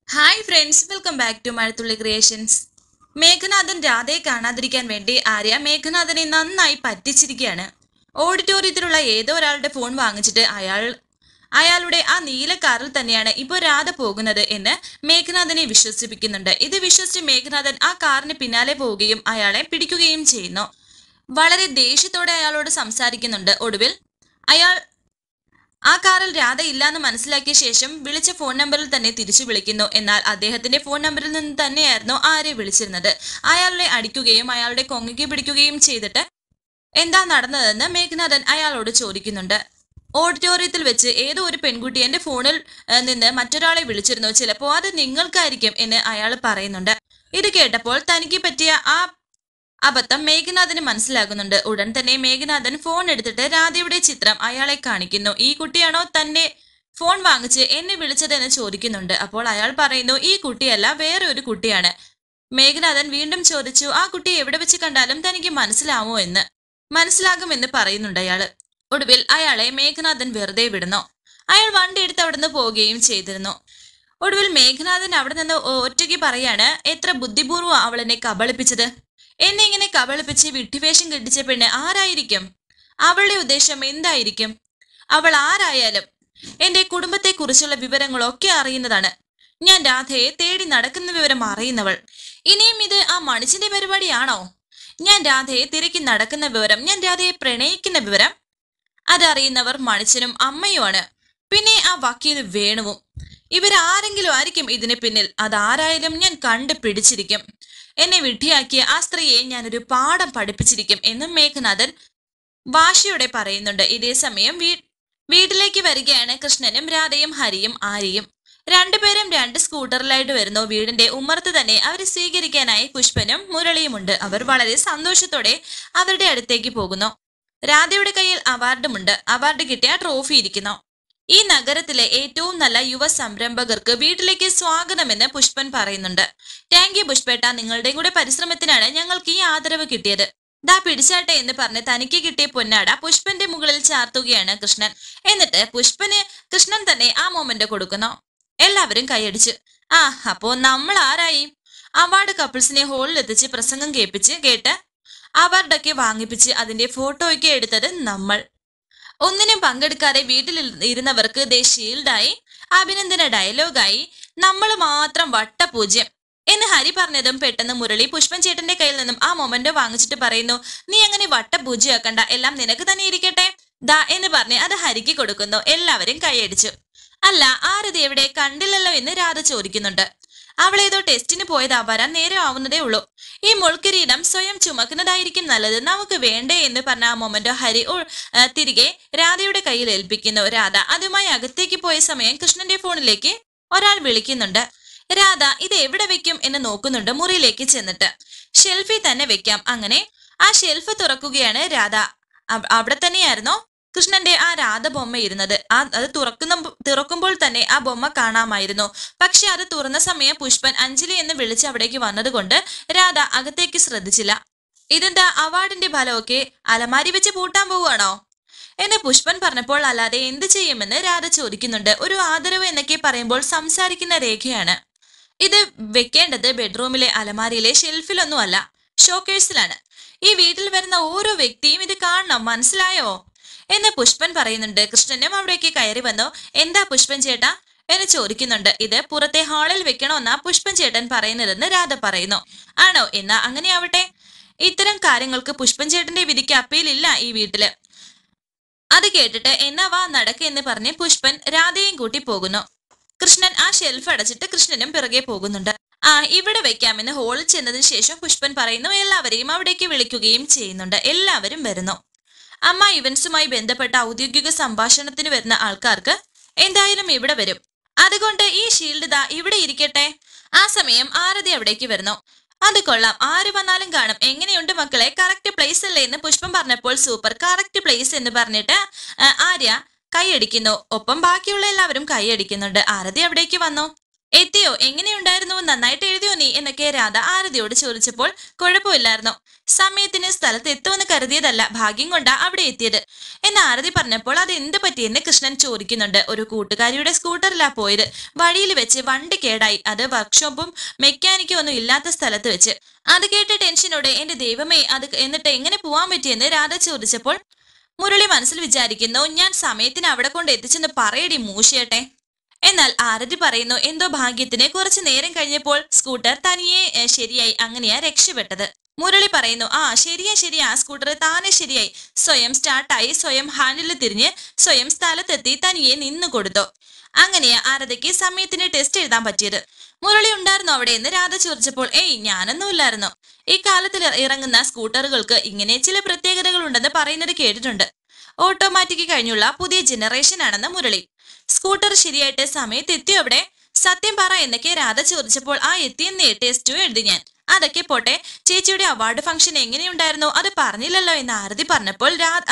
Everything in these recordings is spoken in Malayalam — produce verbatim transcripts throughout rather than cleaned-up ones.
Hi friends, welcome back to Mazhathulli creations. Meghanathan രാധയെ കാണാതിരിക്കാൻ വേണ്ടി ആര്യ മേഘനാഥനെ നന്നായി പറ്റിച്ചിരിക്കുകയാണ്. ഓഡിറ്റോറിയത്തിലുള്ള ഏതോ ഒരാളുടെ ഫോൺ വാങ്ങിച്ചിട്ട് അയാൾ അയാളുടെ ആ നീല കാറിൽ തന്നെയാണ് ഇപ്പോൾ രാധ പോകുന്നത് എന്ന് മേഘനാഥനെ വിശ്വസിപ്പിക്കുന്നുണ്ട്. ഇത് വിശ്വസിച്ച് മേഘനാഥൻ ആ കാറിന് പിന്നാലെ പോവുകയും അയാളെ പിടിക്കുകയും ചെയ്യുന്നു. വളരെ ദേഷ്യത്തോടെ അയാളോട് സംസാരിക്കുന്നുണ്ട്. ഒടുവിൽ അയാൾ ആ കാറിൽ രാധ ഇല്ലാന്ന് മനസ്സിലാക്കിയ ശേഷം വിളിച്ച ഫോൺ നമ്പറിൽ തന്നെ തിരിച്ചു വിളിക്കുന്നു. എന്നാൽ അദ്ദേഹത്തിന്റെ ഫോൺ നമ്പറിൽ നിന്ന് തന്നെയായിരുന്നു ആര്യ വിളിച്ചിരുന്നത്. അയാളെ അടിക്കുകയും അയാളുടെ കൊങ്ങയ്ക്ക് പിടിക്കുകയും ചെയ്തിട്ട് എന്താ നടന്നതെന്ന് മേഘനാഥൻ അയാളോട് ചോദിക്കുന്നുണ്ട്. ഓഡിറ്റോറിയത്തിൽ വെച്ച് ഏതോ ഒരു പെൺകുട്ടി എന്റെ ഫോണിൽ നിന്ന് മറ്റൊരാളെ വിളിച്ചിരുന്നു, ചിലപ്പോ അത് നിങ്ങൾക്കായിരിക്കും എന്ന് അയാൾ പറയുന്നുണ്ട്. ഇത് കേട്ടപ്പോൾ തനിക്ക് പറ്റിയ ആ അബദ്ധം മേഘനാഥന് മനസ്സിലാകുന്നുണ്ട്. ഉടൻ തന്നെ മേഘനാഥൻ ഫോൺ എടുത്തിട്ട് രാധയുടെ ചിത്രം അയാളെ കാണിക്കുന്നു. ഈ കുട്ടിയാണോ തന്നെ ഫോൺ വാങ്ങിച്ച് എന്നെ വിളിച്ചതെന്ന് ചോദിക്കുന്നുണ്ട്. അപ്പോൾ അയാൾ പറയുന്നു, ഈ കുട്ടിയല്ല, വേറെ ഒരു കുട്ടിയാണ്. മേഘനാഥൻ വീണ്ടും ചോദിച്ചു, ആ കുട്ടിയെ എവിടെ വെച്ച് കണ്ടാലും തനിക്ക് മനസ്സിലാവോ എന്ന്. മനസ്സിലാകുമെന്ന് പറയുന്നുണ്ട് അയാള്. ഒടുവിൽ അയാളെ മേഘനാഥൻ വെറുതെ വിടുന്നു. അയാൾ വണ്ടി എടുത്ത് അവിടുന്ന് പോവുകയും ചെയ്തിരുന്നു. ഒടുവിൽ മേഘനാഥൻ അവിടെ നിന്ന് ഒറ്റയ്ക്ക് പറയാണ്, എത്ര ബുദ്ധിപൂർവ്വം അവൾ എന്നെ കബളിപ്പിച്ചത്. എന്നെ ഇങ്ങനെ കബളിപ്പിച്ച് വിഡ്ഢിവേഷം കെട്ടിച്ച പെണ്ണ് ആരായിരിക്കും? അവളുടെ ഉദ്ദേശം എന്തായിരിക്കും? അവൾ ആരായാലും എന്റെ കുടുംബത്തെ കുറിച്ചുള്ള വിവരങ്ങളൊക്കെ അറിയുന്നതാണ്. ഞാൻ രാധയെ തേടി നടക്കുന്ന വിവരം അറിയുന്നവൾ. ഇനിയും ഇത് ആ മണിച്ചിന്റെ പരിപാടിയാണോ? ഞാൻ രാധയെ തിരക്കി നടക്കുന്ന വിവരം, ഞാൻ രാധയെ പ്രണയിക്കുന്ന വിവരം അതറിയുന്നവർ മണിച്ചനും അമ്മയുമാണ്. പിന്നെ ആ വക്കീൽ വേണുവും. ഇവരാരെങ്കിലും ആയിരിക്കും ഇതിന് പിന്നിൽ. അതാരായാലും ഞാൻ കണ്ടു പിടിച്ചിരിക്കും. എന്നെ വിഡ്ഢിയാക്കിയ ആ സ്ത്രീയെ ഞാനൊരു പാഠം പഠിപ്പിച്ചിരിക്കും എന്നും മേഘനാഥൻ വാശിയോടെ പറയുന്നുണ്ട്. ഇതേ സമയം വീ വീട്ടിലേക്ക് വരികയാണ് കൃഷ്ണനും രാധയും ഹരിയും ആര്യയും. രണ്ടുപേരും രണ്ട് സ്കൂട്ടറിലായിട്ട് വരുന്നു. വീടിന്റെ ഉമ്മറത്ത് തന്നെ അവരെ സ്വീകരിക്കാനായി പുഷ്പനും മുരളിയുമുണ്ട്. അവർ വളരെ സന്തോഷത്തോടെ അവരുടെ അടുത്തേക്ക് പോകുന്നു. രാധയുടെ കയ്യിൽ അവാർഡുമുണ്ട്. അവാർഡ് കിട്ടിയ ട്രോഫി ഇരിക്കുന്നു. ഈ നഗരത്തിലെ ഏറ്റവും നല്ല യുവ സംരംഭകർക്ക് വീട്ടിലേക്ക് സ്വാഗതമെന്ന് പുഷ്പൻ പറയുന്നുണ്ട്. താങ്ക് യു പുഷ്പേട്ട, നിങ്ങളുടെയും കൂടെ പരിശ്രമത്തിനാണ് ഞങ്ങൾക്ക് ഈ ആദരവ് കിട്ടിയത്. ദാ പിടിച്ചാട്ടെ എന്ന് പറഞ്ഞ് തനിക്ക് കിട്ടിയ പൊന്നാട പുഷ്പന്റെ മുകളിൽ ചാർത്തുകയാണ് കൃഷ്ണൻ. എന്നിട്ട് പുഷ്പന് കൃഷ്ണൻ തന്നെ ആ മൊമെന്റ് കൊടുക്കുന്നു. എല്ലാവരും കൈയടിച്ചു. ആ, അപ്പോ നമ്മൾ ആരായി? അവാർഡ് കപ്പിൾസിനെ ഹോളിൽ എത്തിച്ച് പ്രസംഗം കേൾപ്പിച്ച് കേട്ട് അവാർഡൊക്കെ വാങ്ങിപ്പിച്ച് അതിന്റെ ഫോട്ടോയൊക്കെ എടുത്തത് നമ്മൾ. ഒന്നിനും പങ്കെടുക്കാതെ വീട്ടിൽ ഇരുന്നവർക്ക് ദേ ഷീൽഡായി, അഭിനന്ദന ഡയലോഗായി, നമ്മൾ മാത്രം വട്ടപൂജ്യം എന്ന് ഹരി പറഞ്ഞതും പെട്ടെന്ന് മുരളി പുഷ്പൻ ചേട്ടന്റെ കയ്യിൽ നിന്നും ആ മൊമെന്റോ വാങ്ങിച്ചിട്ട് പറയുന്നു, നീ അങ്ങനെ വട്ടപൂജ്യമാക്കണ്ട, എല്ലാം നിനക്ക് തന്നെ ഇരിക്കട്ടെ ദാ എന്ന് പറഞ്ഞ് അത് ഹരിക്ക് കൊടുക്കുന്നു. എല്ലാവരും കൈയടിച്ചു. അല്ല, ആരതി എവിടെ? കണ്ടില്ലല്ലോ എന്ന് രാധ ചോദിക്കുന്നുണ്ട്. അവളേതോ ടെസ്റ്റിന് പോയതാ, വരാൻ നേരം ആവുന്നതേ ഉള്ളൂ. ഈ മുൾക്കിരീടം സ്വയം ചുമക്കുന്നതായിരിക്കും നല്ലത്, നമുക്ക് വേണ്ടേ എന്ന് പറഞ്ഞ ആ മൊമെന്റോ ഹരി തിരികെ രാധയുടെ കയ്യിൽ ഏൽപ്പിക്കുന്നു. രാധ അതുമായി അകത്തേക്ക് പോയ സമയം കൃഷ്ണന്റെ ഫോണിലേക്ക് ഒരാൾ വിളിക്കുന്നുണ്ട്. രാധ ഇത് എവിടെ വെക്കും എന്ന് നോക്കുന്നുണ്ട്. മുറിയിലേക്ക് ചെന്നിട്ട് ഷെൽഫിൽ തന്നെ വെക്കാം. അങ്ങനെ ആ ഷെൽഫ് തുറക്കുകയാണ് രാധ. അവിടെ തന്നെയായിരുന്നോ കൃഷ്ണന്റെ ആ രാധ ബൊമ്മ ഇരുന്നത്. ആ അത് തുറക്കുന്ന തുറക്കുമ്പോൾ തന്നെ ആ ബൊമ്മ കാണാമായിരുന്നു. പക്ഷെ അത് തുറന്ന സമയം പുഷ്പൻ അഞ്ജലി എന്ന് വിളിച്ച് അവിടേക്ക് വന്നത് കൊണ്ട് രാധ അകത്തേക്ക് ശ്രദ്ധിച്ചില്ല. ഇതെന്താ, അവാർഡിന്റെ ഫലമൊക്കെ അലമാരി വെച്ച് പൂട്ടാൻ പോവുകയാണോ എന്ന് പുഷ്പൻ പറഞ്ഞപ്പോൾ അല്ലാതെ എന്ത് ചെയ്യുമെന്ന് രാധ ചോദിക്കുന്നുണ്ട്. ഒരു ആദരവ് എന്നൊക്കെ പറയുമ്പോൾ സംസാരിക്കുന്ന രേഖയാണ്. ഇത് വെക്കേണ്ടത് ബെഡ്റൂമിലെ അലമാരിയിലെ ഷെൽഫിലൊന്നും അല്ല, ഷോക്കേഴ്സിലാണ്. ഈ വീട്ടിൽ വരുന്ന ഓരോ വ്യക്തിയും ഇത് കാണണം, മനസ്സിലായോ എന്ന് പുഷ്പൻ പറയുന്നുണ്ട്. കൃഷ്ണനും അവിടേക്ക് കയറി വന്നു. എന്താ പുഷ്പൻ ചേട്ടാ എന്ന് ചോദിക്കുന്നുണ്ട്. ഇത് പുറത്തെ ഹാളിൽ വെക്കണമെന്നാ പുഷ്പൻ ചേട്ടൻ പറയുന്നതെന്ന് രാധ പറയുന്നു. ആണോ? എന്നാ അങ്ങനെ ആവട്ടെ. ഇത്തരം കാര്യങ്ങൾക്ക് പുഷ്പൻ ചേട്ടന്റെ വിധിക്ക് അപ്പീലില്ല ഈ വീട്ടില്. അത് കേട്ടിട്ട് എന്നാ വാ നടക്ക് എന്ന് പറഞ്ഞ് പുഷ്പൻ രാധയും കൂട്ടി പോകുന്നു. കൃഷ്ണൻ ആ ഷെൽഫ് അടച്ചിട്ട് കൃഷ്ണനും പിറകെ പോകുന്നുണ്ട്. ആ, ഇവിടെ വെക്കാമെന്ന് ഹോളിൽ ചെന്നതിന് ശേഷം പുഷ്പൻ പറയുന്നു. എല്ലാവരെയും അവിടേക്ക് വിളിക്കുകയും ചെയ്യുന്നുണ്ട്. എല്ലാവരും വരുന്നു. അമ്മ ഇവന്റ്സുമായി ബന്ധപ്പെട്ട ഔദ്യോഗിക സംഭാഷണത്തിന് വരുന്ന ആൾക്കാർക്ക് എന്തായാലും ഇവിടെ വരും. അതുകൊണ്ട് ഈ ഷീൽഡ് ദാ ഇവിടെ ഇരിക്കട്ടെ. ആ സമയം ആരതി അവിടേക്ക് വരുന്നു. അത് കൊള്ളാം, ആര് വന്നാലും കാണും. എങ്ങനെയുണ്ട് മക്കളെ, കറക്റ്റ് പ്ലേസ് അല്ലേ എന്ന് പുഷ്പം പറഞ്ഞപ്പോൾ സൂപ്പർ, കറക്റ്റ് പ്ലേസ് എന്ന് പറഞ്ഞിട്ട് ആര്യ കൈയടിക്കുന്നു. ഒപ്പം ബാക്കിയുള്ള എല്ലാവരും കൈയടിക്കുന്നുണ്ട്. ആരതി അവിടേക്ക് വന്നു. എത്തിയോ? എങ്ങനെയുണ്ടായിരുന്നു? നന്നായിട്ട് എഴുതിയോ നീ എന്നൊക്കെ രാധ ആരതിയോട് ചോദിച്ചപ്പോൾ കുഴപ്പമില്ലായിരുന്നു. സമയത്തിന് സ്ഥലത്ത് എത്തുമെന്ന് കരുതിയതല്ല, ഭാഗ്യം കൊണ്ടാ അവിടെ എത്തിയത് എന്ന് ആരതി പറഞ്ഞപ്പോൾ അത് എന്ത് പറ്റിയെന്ന് കൃഷ്ണൻ ചോദിക്കുന്നുണ്ട്. ഒരു കൂട്ടുകാരിയുടെ സ്കൂട്ടറിലാ പോയത്. വഴിയിൽ വെച്ച് വണ്ടി കേടായി. അത് വർക്ക്ഷോപ്പും മെക്കാനിക്കും ഒന്നും ഇല്ലാത്ത സ്ഥലത്ത് വെച്ച്. അത് കേട്ട ടെൻഷനോടെ എന്റെ ദൈവമേ, അത് എന്നിട്ട് എങ്ങനെ പോവാൻ പറ്റിയെന്ന് രാധ ചോദിച്ചപ്പോൾ മുരളി മനസ്സിൽ വിചാരിക്കുന്നു, ഞാൻ സമയത്തിന് അവിടെ കൊണ്ട് എത്തിച്ചെന്ന് പറയടി മൂശിയട്ടെ. എന്നാൽ ആരതി പറയുന്നു, എന്തോ ഭാഗ്യത്തിന് കുറച്ചു നേരം കഴിഞ്ഞപ്പോൾ സ്കൂട്ടർ തനിയെ ശരിയായി, അങ്ങനെയാ രക്ഷപ്പെട്ടത്. മുരളി പറയുന്നു, ആ ശരിയാ ശരിയാ സ്കൂട്ടർ താനെ ശരിയായി, സ്വയം സ്റ്റാർട്ടായി, സ്വയം ഹാൻഡിൽ തിരിഞ്ഞ് സ്വയം സ്ഥലത്തെത്തി തനിയെ നിന്നു കൊടുത്തു. അങ്ങനെയാ ആരതിക്ക് സമയത്തിന് ടെസ്റ്റ് എഴുതാൻ പറ്റിയത്. മുരളി ഉണ്ടായിരുന്നു അവിടെ എന്ന് രാധ ചോദിച്ചപ്പോൾ ഏയ് ഞാനൊന്നും ഇല്ലായിരുന്നു. ഇക്കാലത്തിൽ ഇറങ്ങുന്ന സ്കൂട്ടറുകൾക്ക് ഇങ്ങനെ ചില പ്രത്യേകതകൾ ഉണ്ടെന്ന് പറയുന്നത് കേട്ടിട്ടുണ്ട്. ഓട്ടോമാറ്റിക് കഴിഞ്ഞുള്ള പുതിയ ജനറേഷൻ ആണെന്ന് മുരളി. സ്കൂട്ടർ ശരിയായിട്ട് സമയത്ത് എത്തിയോ അവിടെ? സത്യം പറ എന്നൊക്കെ രാധ ചോദിച്ചപ്പോൾ ആ എത്തിയെന്നേ, ടെസ്റ്റും എഴുതി ഞാൻ. അതൊക്കെ പോട്ടെ, ചേച്ചിയുടെ അവാർഡ് ഫംഗ്ഷൻ എങ്ങനെയുണ്ടായിരുന്നു? അത് പറഞ്ഞില്ലല്ലോ എന്ന് ആരതി പറഞ്ഞപ്പോൾ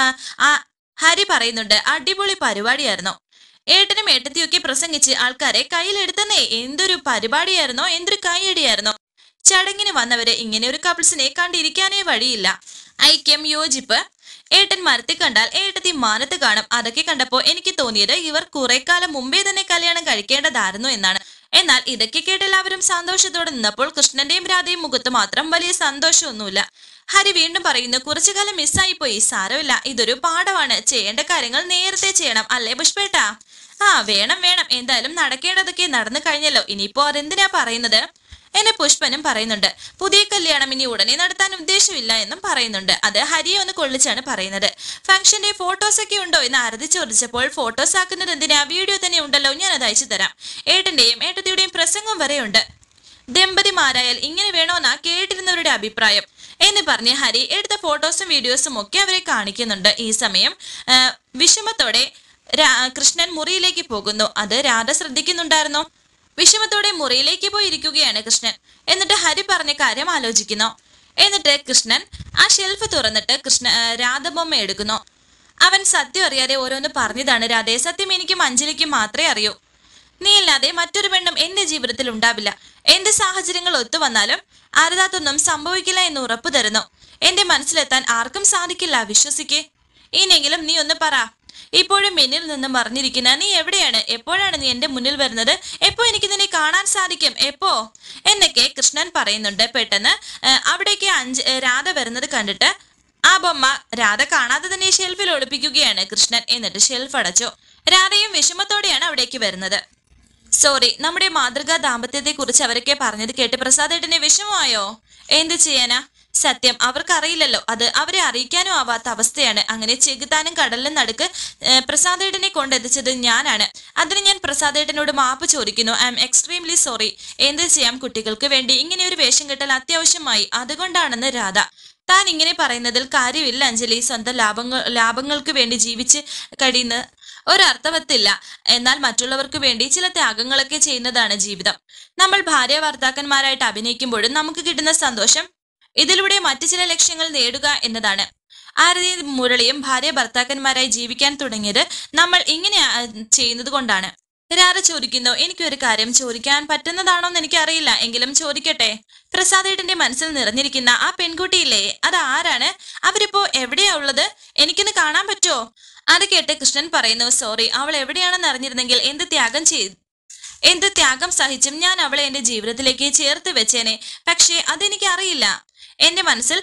ഹരി പറയുന്നുണ്ട്, അടിപൊളി പരിപാടിയായിരുന്നു. ഏട്ടനും ഏട്ടത്തിയൊക്കെ പ്രസംഗിച്ച് ആൾക്കാരെ കയ്യിലെടുത്തന്നേ. എന്തൊരു പരിപാടിയായിരുന്നോ, എന്തൊരു കൈയടിയായിരുന്നോ. ചടങ്ങിന് വന്നവര് ഇങ്ങനെ ഒരു കപ്പിൾസിനെ കണ്ടിരിക്കാനേ വഴിയില്ല. ഐക്യം, യോജിപ്പ്. ഏട്ടൻ മരത്തിൽ കണ്ടാൽ ഏട്ടത്തി മാനത്ത് കാണും. അതൊക്കെ കണ്ടപ്പോ എനിക്ക് തോന്നിയത് ഇവർ കുറെ കാലം മുമ്പേ തന്നെ കല്യാണം കഴിക്കേണ്ടതായിരുന്നു എന്നാണ്. എന്നാൽ ഇതൊക്കെ കേട്ട് എല്ലാവരും സന്തോഷത്തോടെ നിന്നപ്പോൾ കൃഷ്ണന്റെയും രാധയും മുഖത്ത് മാത്രം വലിയ സന്തോഷമൊന്നുമില്ല. ഹരി വീണ്ടും പറയുന്നു, കുറച്ചു കാലം മിസ്സായി പോയി, സാരമില്ല, ഇതൊരു പാഠമാണ്. ചെയ്യേണ്ട കാര്യങ്ങൾ നേരത്തെ ചെയ്യണം, അല്ലേ പുഷ്പേട്ടാ? ആ വേണം വേണം, എന്തായാലും നടക്കേണ്ടതൊക്കെ നടന്നു കഴിഞ്ഞല്ലോ, ഇനിയിപ്പോ അതെന്തിനാ പറയുന്നത് എന്നെ പുഷ്പനും പറയുന്നുണ്ട്. പുതിയ കല്യാണം ഇനി ഉടനെ നടത്താൻ ഉദ്ദേശമില്ല എന്നും പറയുന്നുണ്ട്. അത് ഹരിയെ ഒന്ന് കൊള്ളിച്ചാണ് പറയുന്നത്. ഫംഗ്ഷന്റെ ഫോട്ടോസ് ഒക്കെ ഉണ്ടോ എന്ന് ആരതി ചോദിച്ചപ്പോൾ ഫോട്ടോസ് ആക്കുന്നത് എന്തിനാ, വീഡിയോ തന്നെ ഉണ്ടല്ലോ, ഞാൻ അത് അയച്ചു തരാം. ഏട്ടന്റെയും ഏട്ടത്തിയുടെയും പ്രസംഗം വരെയുണ്ട്. ദമ്പതിമാരായാൽ ഇങ്ങനെ വേണോന്നാ കേട്ടിരുന്നവരുടെ അഭിപ്രായം എന്ന് പറഞ്ഞ് ഹരി എടുത്ത ഫോട്ടോസും വീഡിയോസും ഒക്കെ അവരെ കാണിക്കുന്നുണ്ട്. ഈ സമയം വിഷമത്തോടെ കൃഷ്ണൻ മുറിയിലേക്ക് പോകുന്നു. അത് രാധ ശ്രദ്ധിക്കുന്നുണ്ടായിരുന്നോ? വിഷമത്തോടെ മുറിയിലേക്ക് പോയിരിക്കുകയാണ് കൃഷ്ണൻ. എന്നിട്ട് ഹരി പറഞ്ഞ കാര്യം ആലോചിക്കുന്നു. എന്നിട്ട് കൃഷ്ണൻ ആ ഷെൽഫ് തുറന്നിട്ട് കൃഷ്ണ രാധബൊമ്മ എടുക്കുന്നു. അവൻ സത്യം അറിയാതെ ഓരോന്ന് പറഞ്ഞതാണ്. രാധേ, സത്യം എനിക്കും അഞ്ജലിക്കും മാത്രമേ അറിയൂ. നീ അല്ലാതെ മറ്റൊരു പെണ്ണും എന്റെ ജീവിതത്തിൽ ഉണ്ടാവില്ല. എന്ത് സാഹചര്യങ്ങൾ ഒത്തു വന്നാലും അരുതാത്തൊന്നും സംഭവിക്കില്ല എന്ന് ഉറപ്പു തരുന്നു. എന്റെ മനസ്സിലെത്താൻ ആർക്കും സാധിക്കില്ല, വിശ്വസിക്കേ. ഇനിയെങ്കിലും നീ ഒന്ന് പറ, ഇപ്പോഴും എന്നിൽ നിന്ന് മറിഞ്ഞിരിക്കുന്ന നീ എവിടെയാണ്? എപ്പോഴാണ് നീ എന്റെ മുന്നിൽ വരുന്നത്? എപ്പോ എനിക്ക് നിന്നെ കാണാൻ സാധിക്കും? എപ്പോ എന്നൊക്കെ കൃഷ്ണൻ പറയുന്നുണ്ട്. പെട്ടെന്ന് അവിടേക്ക് അഞ്ച് രാധ വരുന്നത് കണ്ടിട്ട് ആ ബൊമ്മ രാധ കാണാതെ തന്നെ ഷെൽഫിൽ ഒളിപ്പിക്കുകയാണ് കൃഷ്ണൻ. എന്നിട്ട് ഷെൽഫ് അടച്ചു. രാധയും വിഷമത്തോടെയാണ് അവിടേക്ക് വരുന്നത്. സോറി, നമ്മുടെ മാതൃകാ ദാമ്പത്യത്തെ കുറിച്ച് അവരൊക്കെ പറഞ്ഞത് കേട്ട് പ്രസാദേട്ടനെ വിഷമമായോ? എന്ത് ചെയ്യാനാ, സത്യം അവർക്കറിയില്ലല്ലോ. അത് അവരെ അറിയിക്കാനും ആവാത്ത അവസ്ഥയാണ്. അങ്ങനെ ചെകുത്താനും കടലിലും നടുക്ക് പ്രസാദേട്ടനെ കൊണ്ടെത്തിച്ചത് ഞാനാണ്. അതിന് ഞാൻ പ്രസാദേട്ടനോട് മാപ്പ് ചോദിക്കുന്നു. I'm extremely sorry. എന്ത് ചെയ്യാം, കുട്ടികൾക്ക് വേണ്ടി ഇങ്ങനെ ഒരു വേഷം കെട്ടൽ അത്യാവശ്യമായി, അതുകൊണ്ടാണെന്ന് രാധ. താൻ ഇങ്ങനെ പറയുന്നതിൽ കാര്യമില്ല അഞ്ജലി. സ്വന്തം ലാഭങ്ങൾ ലാഭങ്ങൾക്ക് വേണ്ടി ജീവിച്ച് കഴിയുന്ന ഒരർത്ഥവത്തില്ല. എന്നാൽ മറ്റുള്ളവർക്ക് വേണ്ടി ചില ത്യാഗങ്ങളൊക്കെ ചെയ്യുന്നതാണ് ജീവിതം. നമ്മൾ ഭാര്യ ഭർത്താക്കന്മാരായിട്ട് അഭിനയിക്കുമ്പോഴും നമുക്ക് കിട്ടുന്ന സന്തോഷം ഇതിലൂടെ മറ്റു ചില ലക്ഷ്യങ്ങൾ നേടുക എന്നതാണ്. ആരതി മുരളിയും ഭാര്യ ഭർത്താക്കന്മാരായി ജീവിക്കാൻ തുടങ്ങിയത് നമ്മൾ ഇങ്ങനെ ചെയ്യുന്നത് കൊണ്ടാണ്. രാധ ചോദിക്കുന്നു, എനിക്കൊരു കാര്യം ചോദിക്കാൻ പറ്റുന്നതാണോന്ന് എനിക്കറിയില്ല, എങ്കിലും ചോദിക്കട്ടെ. പ്രസാദേട്ടന്റെ മനസ്സിൽ നിറഞ്ഞിരിക്കുന്ന ആ പെൺകുട്ടിയില്ലേ, അത് ആരാണ്? അവരിപ്പോ എവിടെയാ ഉള്ളത്? എനിക്കൊന്ന് കാണാൻ പറ്റുമോ? അത് കേട്ട് കൃഷ്ണൻ പറയുന്നു, സോറി, അവൾ എവിടെയാണെന്ന് അറിഞ്ഞിരുന്നെങ്കിൽ എന്ത് ത്യാഗം ചെയ്തു എന്ത് ത്യാഗം സഹിച്ചും ഞാൻ അവളെ എന്റെ ജീവിതത്തിലേക്ക് ചേർത്ത് വെച്ചേനെ. പക്ഷേ അതെനിക്ക് അറിയില്ല. എന്റെ മനസ്സിൽ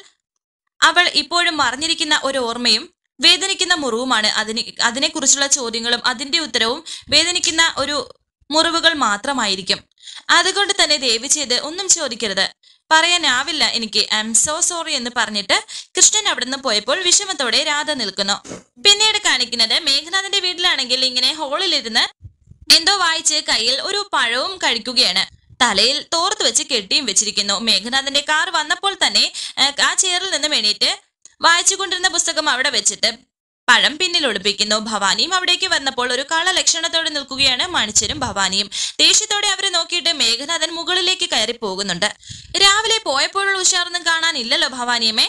അവൾ ഇപ്പോഴും മറിഞ്ഞിരിക്കുന്ന ഒരു ഓർമ്മയും വേദനിക്കുന്ന മുറിവുമാണ്. അതിന് അതിനെക്കുറിച്ചുള്ള ചോദ്യങ്ങളും അതിന്റെ ഉത്തരവും വേദനിക്കുന്ന ഒരു മുറിവുകൾ മാത്രമായിരിക്കും. അതുകൊണ്ട് തന്നെ ദയവ് ചെയ്ത് ഒന്നും ചോദിക്കരുത്, പറയാനാവില്ല എനിക്ക്. ഐ എം സോ സോറി എന്ന് പറഞ്ഞിട്ട് കൃഷ്ണൻ അവിടുന്ന് പോയപ്പോൾ വിഷമത്തോടെ രാധ നിൽക്കുന്നു. പിന്നീട് കാണിക്കുന്നത് മേഘനാഥന്റെ വീട്ടിലാണെങ്കിൽ ഇങ്ങനെ ഹോളിലിരുന്ന് എന്തോ വായിച്ച് കയ്യിൽ ഒരു പഴവും കഴിക്കുകയാണ്. തലയിൽ തോർത്ത് വെച്ച് കെട്ടിയും വെച്ചിരിക്കുന്നു. മേഘനാഥന്റെ കാർ വന്നപ്പോൾ തന്നെ ആ ചെയറിൽ നിന്നും എണീറ്റ് വായിച്ചുകൊണ്ടിരുന്ന പുസ്തകം അവിടെ വെച്ചിട്ട് പഴം പിന്നിൽ ഒളിപ്പിക്കുന്നു. ഭവാനിയും അവിടേക്ക് വന്നപ്പോൾ ഒരു കള ലക്ഷണത്തോടെ നിൽക്കുകയാണ് മണിച്ചരും ഭവാനിയും. ദേഷ്യത്തോടെ അവരെ നോക്കിയിട്ട് മേഘനാഥൻ മുകളിലേക്ക് കയറി പോകുന്നുണ്ട്. രാവിലെ പോയപ്പോഴുള്ള ഉഷാറൊന്നും കാണാനില്ലല്ലോ ഭവാനിയമ്മേ.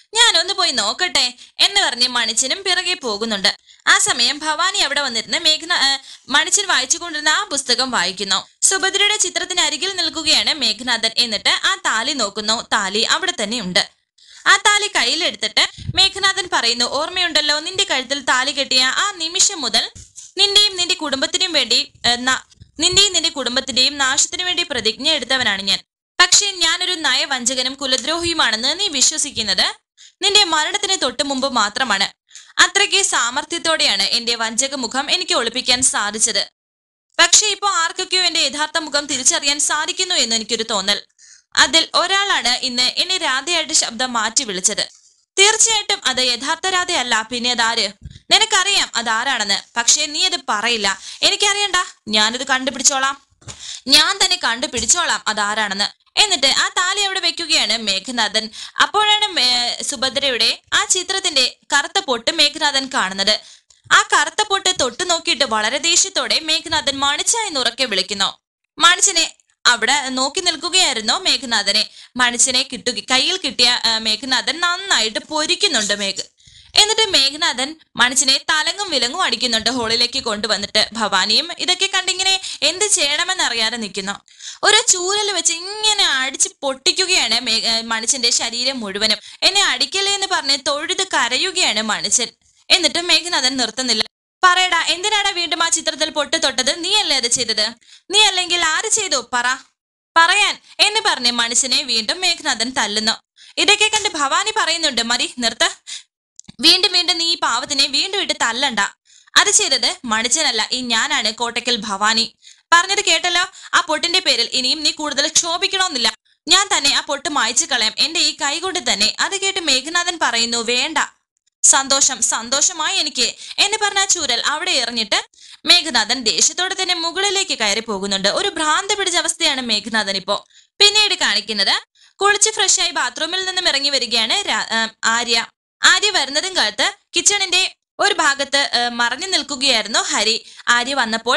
ഞാനൊന്ന് പോയി നോക്കട്ടെ എന്ന് പറഞ്ഞ് മണിച്ചനും പിറകെ പോകുന്നുണ്ട്. ആ സമയം ഭവാനി അവിടെ വന്നിരുന്ന് മേഘന മണിച്ചൻ വായിച്ചുകൊണ്ടിരുന്ന ആ പുസ്തകം വായിക്കുന്നു. സുഭദ്രയുടെ ചിത്രത്തിന് അരികിൽ നിൽക്കുകയാണ് മേഘനാഥൻ. എന്നിട്ട് ആ താലി നോക്കുന്നു. താലി അവിടെ തന്നെ ഉണ്ട്. ആ താലി കയ്യിലെടുത്തിട്ട് മേഘനാഥൻ പറയുന്നു, ഓർമ്മയുണ്ടല്ലോ നിന്റെ കഴുത്തിൽ താലി കെട്ടിയ ആ നിമിഷം മുതൽ നിന്റെയും നിന്റെ കുടുംബത്തിനും വേണ്ടി നിന്റെയും നിന്റെ കുടുംബത്തിന്റെയും നാശത്തിനു വേണ്ടി പ്രതിജ്ഞ എടുത്തവനാണ് ഞാൻ. പക്ഷെ ഞാനൊരു നയവഞ്ചകനും കുലദ്രോഹിയുമാണെന്ന് നീ വിശ്വസിക്കുന്നത് നിന്റെ മരണത്തിന് തൊട്ടു മുമ്പ് മാത്രമാണ്. അത്രയ്ക്ക് സാമർത്ഥ്യത്തോടെയാണ് എന്റെ വഞ്ചക മുഖം എനിക്ക് ഒളിപ്പിക്കാൻ സാധിച്ചത്. പക്ഷെ ഇപ്പോ ആർക്കൊക്കെയോ എന്റെ യഥാർത്ഥ മുഖം തിരിച്ചറിയാൻ സാധിക്കുന്നു എന്ന് എനിക്കൊരു തോന്നൽ. അതിൽ ഒരാളാണ് ഇന്ന് എന്നെ രാധയായിട്ട് ശബ്ദം മാറ്റി വിളിച്ചത്. തീർച്ചയായിട്ടും അത് യഥാർത്ഥ രാധയല്ല. പിന്നെ അതാര്? നിനക്കറിയാം അതാരാണെന്ന്. പക്ഷെ നീ അത് പറയില്ല. എനിക്കറിയണ്ട. ഞാനത് കണ്ടുപിടിച്ചോളാം. ഞാൻ തന്നെ കണ്ടുപിടിച്ചോളാം അതാരാണെന്ന്. എന്നിട്ട് ആ താലി അവിടെ വെക്കുകയാണ് മേഘനാഥൻ. അപ്പോഴാണ് സുഭദ്രയുടെ ആ ചിത്രത്തിന്റെ കറുത്ത പൊട്ട് മേഘനാഥൻ കാണുന്നത്. ആ കറുത്ത പൊട്ട് തൊട്ടു നോക്കിയിട്ട് വളരെ ദേഷ്യത്തോടെ മേഘനാഥൻ മണിച്ച എന്ന് ഉറക്കെ വിളിക്കുന്നു. മണിച്ചനെ അവിടെ നോക്കി നിൽക്കുകയായിരുന്നു മേഘനാഥനെ. മണിച്ചനെ കിട്ടു കയ്യിൽ കിട്ടിയ മേഘനാഥൻ നന്നായിട്ട് പൊരിക്കുന്നുണ്ട് മേഘ എന്നിട്ട് മേഘനാഥൻ മണിച്ചനെ തലങ്ങും വിലങ്ങും അടിക്കുന്നുണ്ട് ഹോളിലേക്ക് കൊണ്ടുവന്നിട്ട്. ഭവാനിയും ഇതൊക്കെ കണ്ടിങ്ങനെ എന്ത് ചെയ്യണമെന്നറിയാതെ നിൽക്കുന്നു. ഒരു ചൂരൽ വെച്ച് ഇങ്ങനെ അടിച്ച് പൊട്ടിക്കുകയാണ് മേ മണിച്ചന്റെ ശരീരം മുഴുവനും. എന്നെ അടിക്കലേ എന്ന് പറഞ്ഞ് തൊഴുത് കരയുകയാണ് മണിച്ചൻ. എന്നിട്ട് മേഘനാഥൻ നിർത്തുന്നില്ല. പറയടാ, എന്തിനാണ് വീണ്ടും ആ ചിത്രത്തിൽ പൊട്ട് തൊട്ടത്? നീ അല്ലേ അത് ചെയ്തത്? നീ അല്ലെങ്കിൽ ആര് ചെയ്തു? പറ പറയാൻ എന്ന് പറഞ്ഞ് മണിച്ചനെ വീണ്ടും മേഘനാഥൻ തല്ലുന്നു. ഇതൊക്കെ കണ്ട് ഭവാനി പറയുന്നുണ്ട്, മതി നിർത്ത. വീണ്ടും വീണ്ടും നീ ഈ പാവത്തിനെ വീണ്ടും ഇട്ട് തല്ലണ്ട. അത് ചെയ്തത് മണിച്ചനല്ല, ഈ ഞാനാണ്, കോട്ടയ്ക്കൽ ഭവാനി. പറഞ്ഞത് കേട്ടല്ലോ. ആ പൊട്ടിന്റെ പേരിൽ ഇനിയും നീ കൂടുതൽ ക്ഷോഭിക്കണമെന്നില്ല. ഞാൻ തന്നെ ആ പൊട്ട് മായ്ച്ചു കളയാം, എന്റെ ഈ കൈ കൊണ്ട് തന്നെ. അത് കേട്ട് മേഘനാഥൻ പറയുന്നു, വേണ്ട. സന്തോഷം സന്തോഷമായി എനിക്ക് എന്ന് പറഞ്ഞ ചൂരൽ അവിടെ എറിഞ്ഞിട്ട് മേഘനാഥൻ ദേഷ്യത്തോടെ തന്നെ മുകളിലേക്ക് കയറി പോകുന്നുണ്ട്. ഒരു ഭ്രാന്ത് പിടിച്ച അവസ്ഥയാണ് മേഘനാഥൻ ഇപ്പോ. പിന്നീട് കാണിക്കുന്നത്, കുളിച്ച് ഫ്രഷായി ബാത്റൂമിൽ നിന്നും ഇറങ്ങി വരികയാണ് ആര്യ. ആര്യ വരുന്നതും കാലത്ത് കിച്ചണിന്റെ ഒരു ഭാഗത്ത് മറഞ്ഞു നിൽക്കുകയായിരുന്നു ഹരി. ആര്യ വന്നപ്പോൾ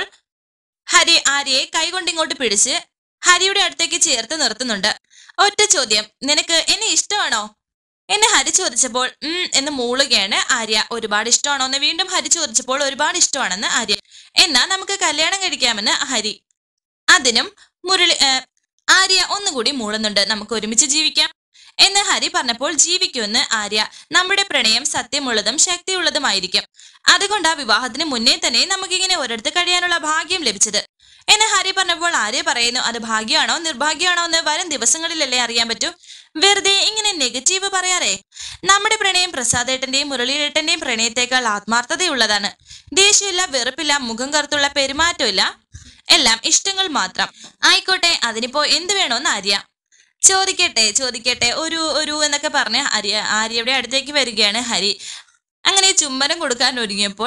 ഹരി ആര്യയെ കൈകൊണ്ട് ഇങ്ങോട്ട് പിടിച്ച് ഹരിയുടെ അടുത്തേക്ക് ചേർത്ത് നിർത്തുന്നുണ്ട്. ഒറ്റ ചോദ്യം, നിനക്ക് എന്നെ ഇഷ്ടമാണോ എന്നെ ഹരി ചോദിച്ചപ്പോൾ ഉം എന്ന് മൂളുകയാണ് ആര്യ. ഒരുപാട് ഇഷ്ടമാണോ എന്ന് വീണ്ടും ഹരി ചോദിച്ചപ്പോൾ ഒരുപാട് ഇഷ്ടമാണെന്ന് ആര്യ. എന്നാ നമുക്ക് കല്യാണം കഴിക്കാമെന്ന് ഹരി. അതിനും മുരളി ആര്യ ഒന്നുകൂടി മൂളുന്നുണ്ട്. നമുക്ക് ഒരുമിച്ച് ജീവിക്കാം എന്ന് ഹരി പറഞ്ഞപ്പോൾ ജീവിക്കുമെന്ന് ആര്യ. നമ്മുടെ പ്രണയം സത്യമുള്ളതും ശക്തിയുള്ളതുമായിരിക്കും. അതുകൊണ്ട് ആ വിവാഹത്തിന് മുന്നേ തന്നെ നമുക്കിങ്ങനെ ഒരിടത്ത് കഴിയാനുള്ള ഭാഗ്യം ലഭിച്ചത് എന്ന് ഹരി പറഞ്ഞപ്പോൾ ആര്യ പറയുന്നു, അത് ഭാഗ്യമാണോ നിർഭാഗ്യമാണോ എന്ന് വരും ദിവസങ്ങളിലല്ലേ അറിയാൻ പറ്റൂ. വെറുതെ ഇങ്ങനെ നെഗറ്റീവ് പറയാറേ. നമ്മുടെ പ്രണയം പ്രസാദേട്ടന്റെയും മുരളിയേട്ടന്റെയും പ്രണയത്തെക്കാൾ ആത്മാർത്ഥതയുള്ളതാണ്. ദേഷ്യമില്ല, വെറുപ്പില്ല, മുഖം കറുത്തുള്ള പെരുമാറ്റമില്ല, എല്ലാം ഇഷ്ടങ്ങൾ മാത്രം. ആയിക്കോട്ടെ, അതിനിപ്പോ എന്ത് വേണോന്ന് ആര്യ. ചോദിക്കട്ടെ ചോദിക്കട്ടെ ഒരു ഒരു എന്നൊക്കെ പറഞ്ഞ് ആര്യ ആര്യയുടെ അടുത്തേക്ക് വരികയാണ് ഹരി. അങ്ങനെ ചുംബനം കൊടുക്കാൻ ഒരുങ്ങിയപ്പോൾ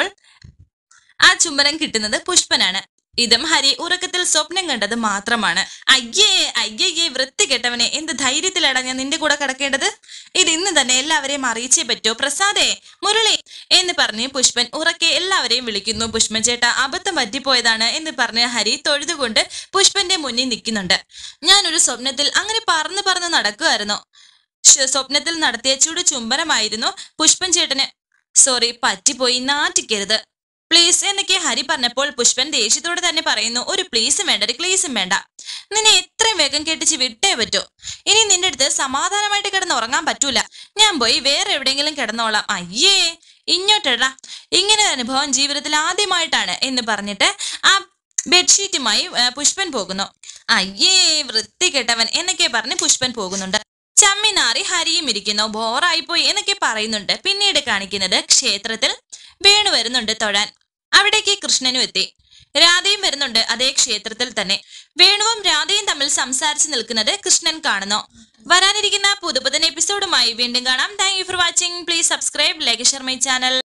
ആ ചുംബനം കിട്ടുന്നത് പുഷ്പനാണ്. ഇതും ഹരി ഉറക്കത്തിൽ സ്വപ്നം കണ്ടത് മാത്രമാണ്. അയ്യേ അയ്യേ വൃത്തി കെട്ടവനെ, എന്ത് ധൈര്യത്തിലാണ് ഞാൻ നിന്റെ കൂടെ കിടക്കേണ്ടത്? ഇത് ഇന്ന് തന്നെ എല്ലാവരെയും അറിയിച്ചേ പറ്റൂ. പ്രസാദേ, മുരളി എന്ന് പറഞ്ഞ് പുഷ്പൻ ഉറക്കെ എല്ലാവരെയും വിളിക്കുന്നു. പുഷ്പൻ ചേട്ടാ, അബദ്ധം പറ്റിപ്പോയതാണ് എന്ന് പറഞ്ഞ് ഹരി തൊഴുതുകൊണ്ട് പുഷ്പന്റെ മുന്നിൽ നിൽക്കുന്നുണ്ട്. ഞാനൊരു സ്വപ്നത്തിൽ അങ്ങനെ പറന്ന് പറന്ന് നടക്കുമായിരുന്നു. സ്വപ്നത്തിൽ നടത്തിയ ചുടു ചുംബനമായിരുന്നു പുഷ്പൻ ചേട്ടന്. സോറി, പറ്റിപ്പോയി, നാറ്റിക്കരുത് പ്ലീസ് എന്നൊക്കെ ഹരി പറഞ്ഞപ്പോൾ പുഷ്പൻ ദേഷ്യത്തോടെ തന്നെ പറയുന്നു, ഒരു പ്ലീസും വേണ്ട, ഒരു ക്ലീസും വേണ്ട. നിന്നെ എത്രയും വേഗം കെട്ടിച്ച് വിട്ടേ പറ്റൂ. ഇനി നിന്റെ അടുത്ത് സമാധാനമായിട്ട് കിടന്ന് ഉറങ്ങാൻ പറ്റൂല. ഞാൻ പോയി വേറെ എവിടെയെങ്കിലും കിടന്നോളാം. അയ്യേ ഇങ്ങോട്ടെടാ, ഇങ്ങനെ അനുഭവം ജീവിതത്തിൽ ആദ്യമായിട്ടാണ് എന്ന് പറഞ്ഞിട്ട് ആ ബെഡ്ഷീറ്റുമായി പുഷ്പൻ പോകുന്നു. അയ്യേ വൃത്തി കെട്ടവൻ എന്നൊക്കെ പറഞ്ഞ് പുഷ്പൻ പോകുന്നുണ്ട്. ചമ്മിനാറി ഹരിയും ഇരിക്കുന്നു. ബോറായിപ്പോയി എന്നൊക്കെ പറയുന്നുണ്ട്. പിന്നീട് കാണിക്കുന്നത് ക്ഷേത്രത്തിൽ വേണു വരുന്നുണ്ട് തൊഴാൻ. അവിടേക്ക് കൃഷ്ണനും എത്തി. രാധയും വരുന്നുണ്ട് അതേ ക്ഷേത്രത്തിൽ തന്നെ. വേണുവും രാധയും തമ്മിൽ സംസാരിച്ച് നിൽക്കുന്നത് കൃഷ്ണൻ കാണുന്നു. വരാനിരിക്കുന്ന പുതുപുതൻ എപ്പിസോഡുമായി വീണ്ടും കാണാം. Thank you for watching. Please subscribe, like, share my channel.